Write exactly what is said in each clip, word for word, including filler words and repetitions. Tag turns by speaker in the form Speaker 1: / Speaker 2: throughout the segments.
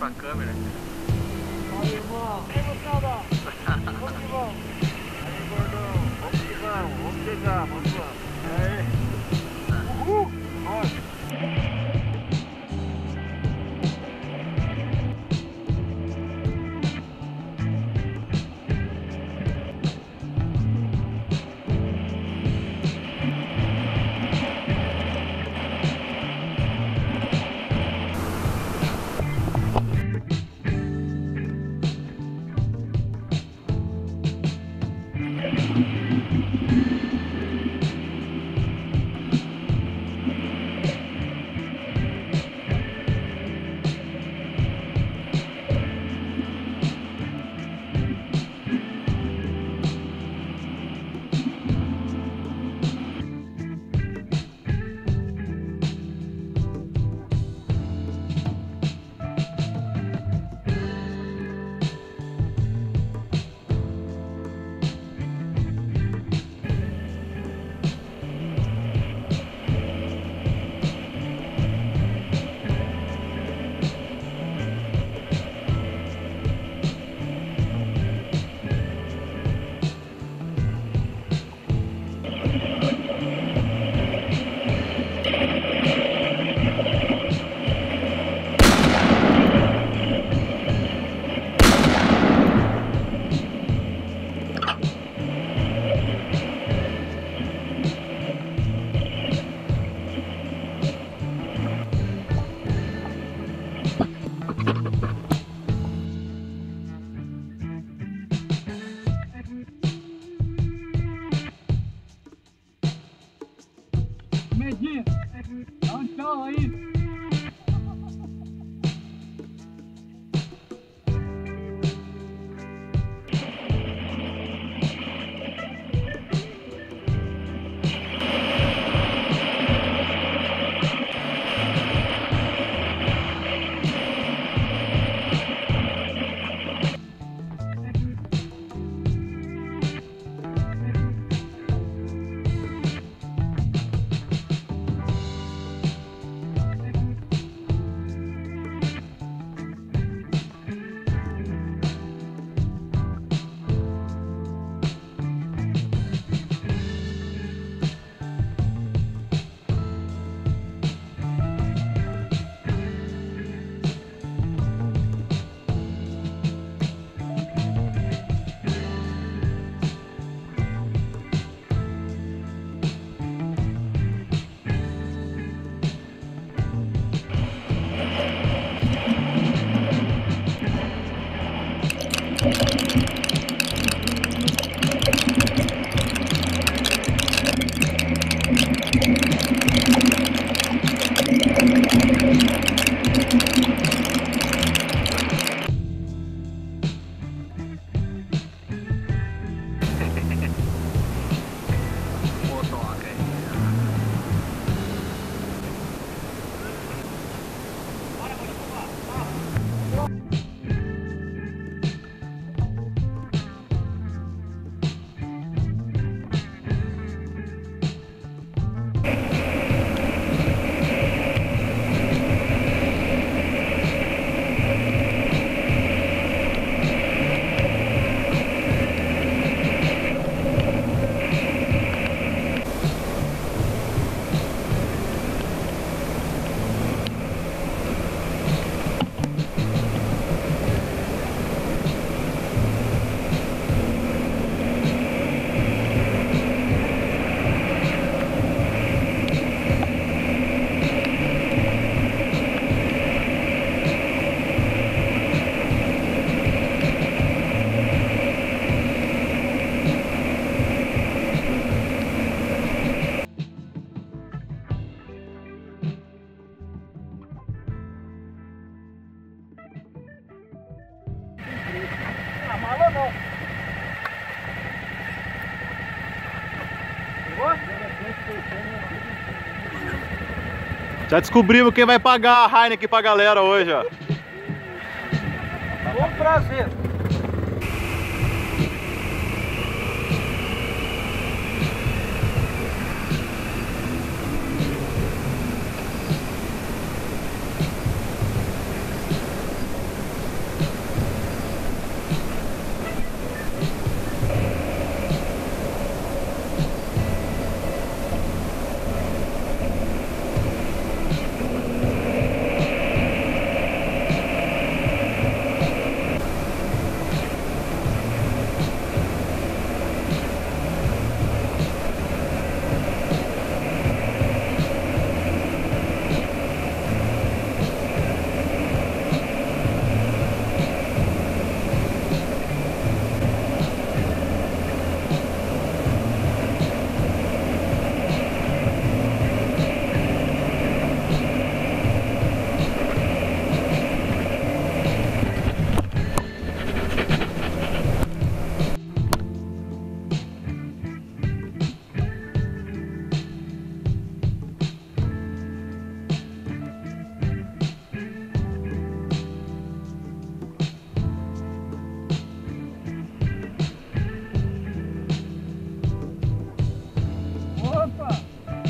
Speaker 1: a câmera.
Speaker 2: Valeu, irmão. Aí, moçada. Vamos que vamos. Aí, gordão. Vamos que vamos. Vamos chegar, vamos lá. Aí. Uhul. Bora.
Speaker 3: Medinho, dá um tchau aí.
Speaker 1: Já descobrimos quem vai pagar a Heineken pra galera hoje, ó.
Speaker 2: Com prazer.
Speaker 3: Opa!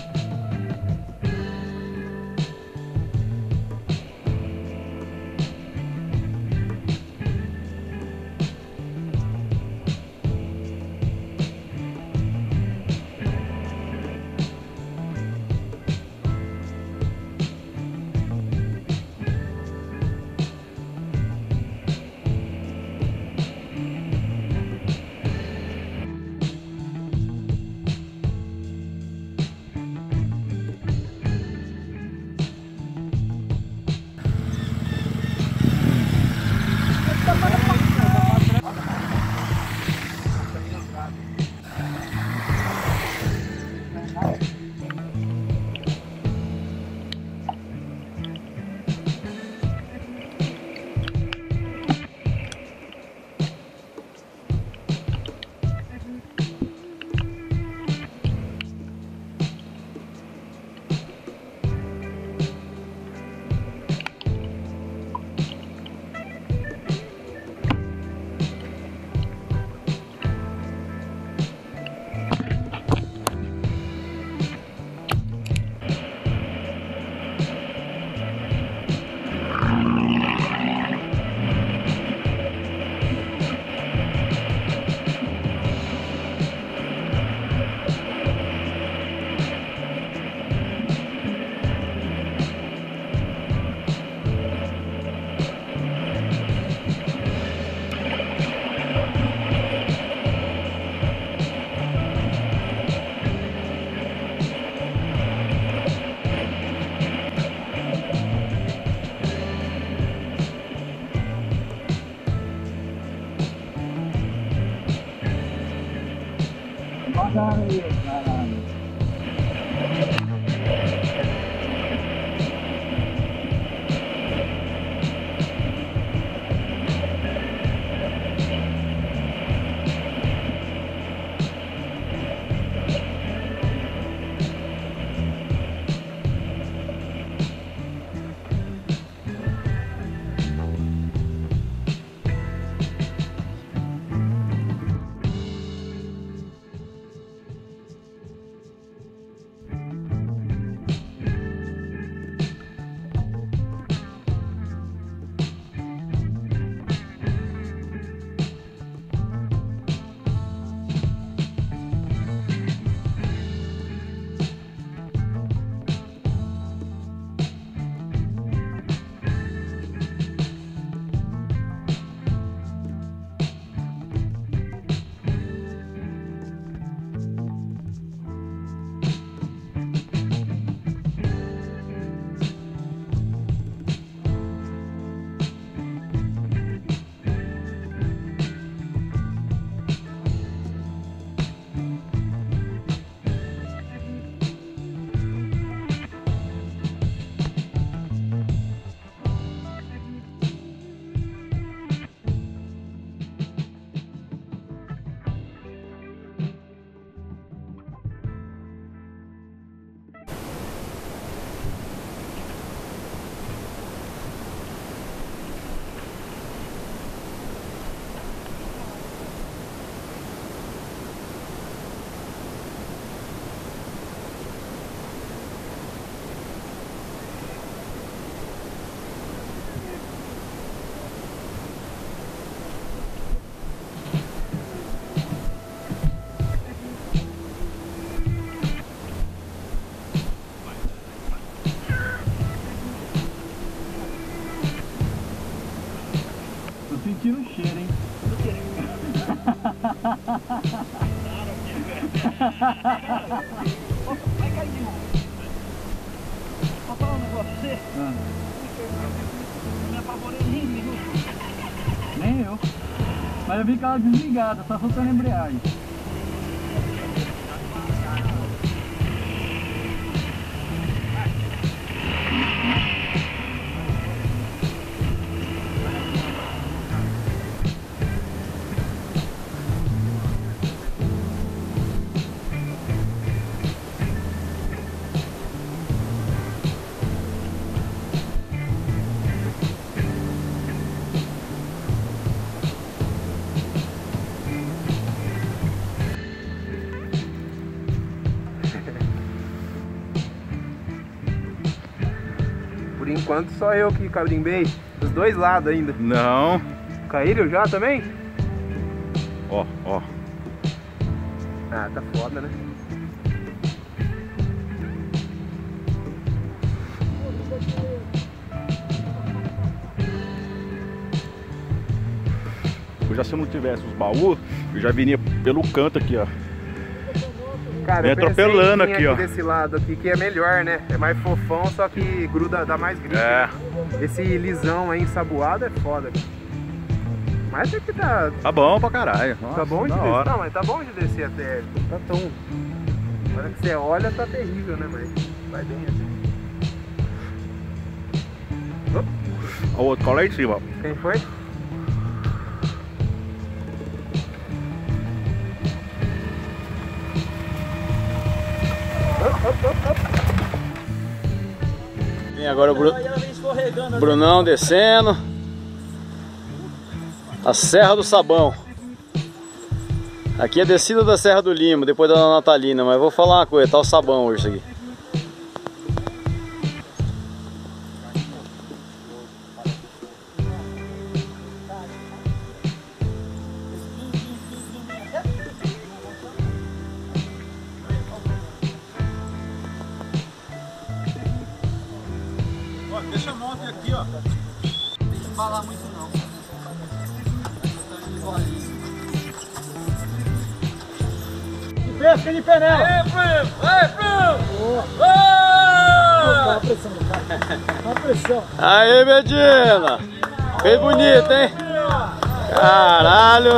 Speaker 3: Caralho, caralho. Tô sentindo o cheiro, hein?
Speaker 2: Vai cair de novo. Vou falar um negócio pra você.
Speaker 3: Ah.
Speaker 2: Não me apavorei nem um minuto.
Speaker 3: Nem eu. Mas eu vi que ela desligada, só soltando a embreagem.
Speaker 4: Por enquanto só eu que carimbei. Dos dois lados ainda.
Speaker 1: Não.
Speaker 4: Caíram já também?
Speaker 1: Ó, ó.
Speaker 4: Ah, tá foda, né?
Speaker 1: Eu já, se eu não tivesse os baús, eu já viria pelo canto aqui, ó.
Speaker 4: Cara,
Speaker 1: Vem
Speaker 4: eu pensei
Speaker 1: atropelando
Speaker 4: em vir
Speaker 1: aqui, ó.
Speaker 4: desse lado aqui, que é melhor, né? É mais fofão, só que gruda, dá mais grito.
Speaker 1: É.
Speaker 4: Esse lisão aí ensaboado é foda. Mas é que tá...
Speaker 1: Tá bom pra caralho. Nossa,
Speaker 4: tá bom de
Speaker 1: da
Speaker 4: descer.
Speaker 1: hora.
Speaker 4: Não, mas tá bom de descer até. Tá tão... Agora que você olha, tá terrível, né? Mas vai bem assim.
Speaker 1: O outro cola aí em cima, ó.
Speaker 4: Quem foi?
Speaker 5: Vem agora o Bru... Brunão descendo. A Serra do Sabão. Aqui é a descida da Serra do Limo, depois da Natalina, mas vou falar uma coisa, tá o sabão hoje isso aqui.
Speaker 1: Deixa a moto aqui, ó.
Speaker 5: Não tem que falar muito não.
Speaker 3: Pesca de penela!
Speaker 5: Ei, primo! Ei, primo!
Speaker 3: Dá uma pressão, dá uma pressão.
Speaker 5: Aê, Medina! Fez bonito, hein? Caralho!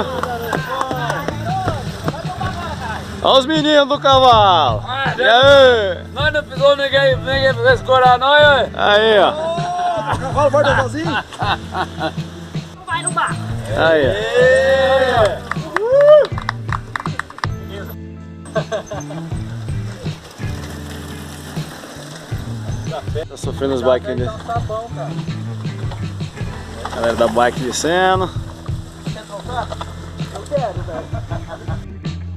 Speaker 5: Olha os meninos do cavalo! E aí?
Speaker 6: Nós não precisamos ninguém, ninguém pra escorar, não, hein?
Speaker 5: Aí, ó!
Speaker 3: O cavalo vai sozinho?
Speaker 6: Não vai no bar.
Speaker 5: Aí, ó! Tá sofrendo os bikes ainda. Galera da bike descendo.
Speaker 3: Quer trocar? Eu quero, velho.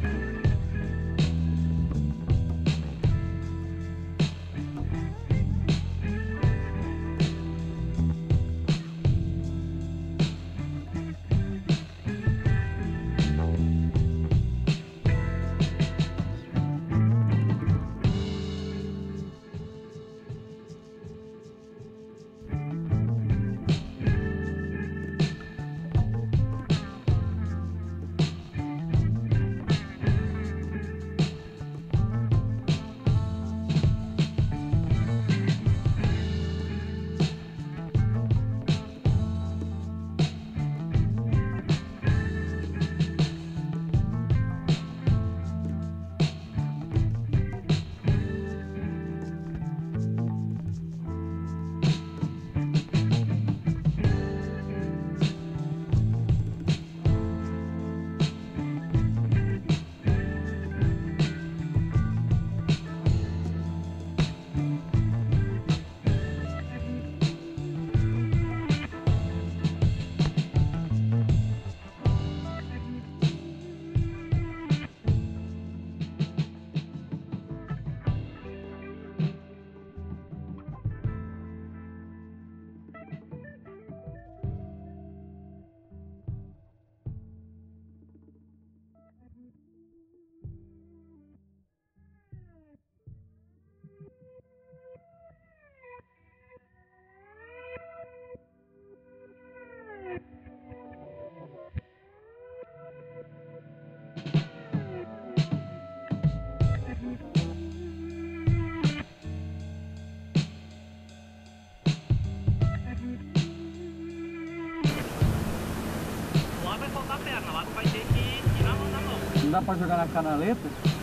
Speaker 3: Não dá pra jogar na canaleta?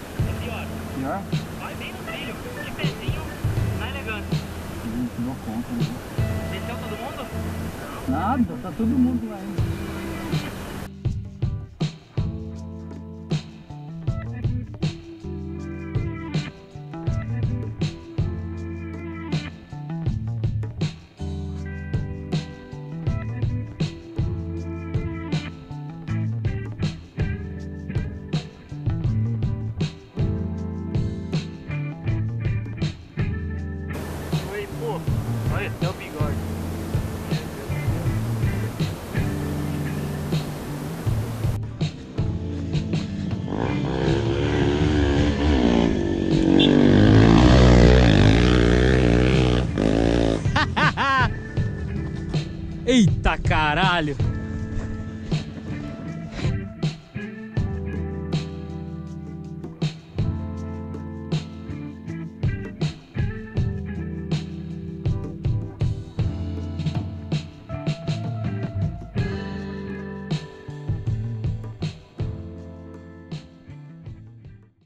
Speaker 2: É pior.
Speaker 3: Pior?
Speaker 2: Vai bem no trilho, de pezinho, na elegância.
Speaker 3: Não dou conta, né?
Speaker 2: Desceu todo mundo?
Speaker 3: Nada, tá todo mundo lá ainda.
Speaker 2: Oi, pô. Olha, é o bico.
Speaker 3: Eita caralho!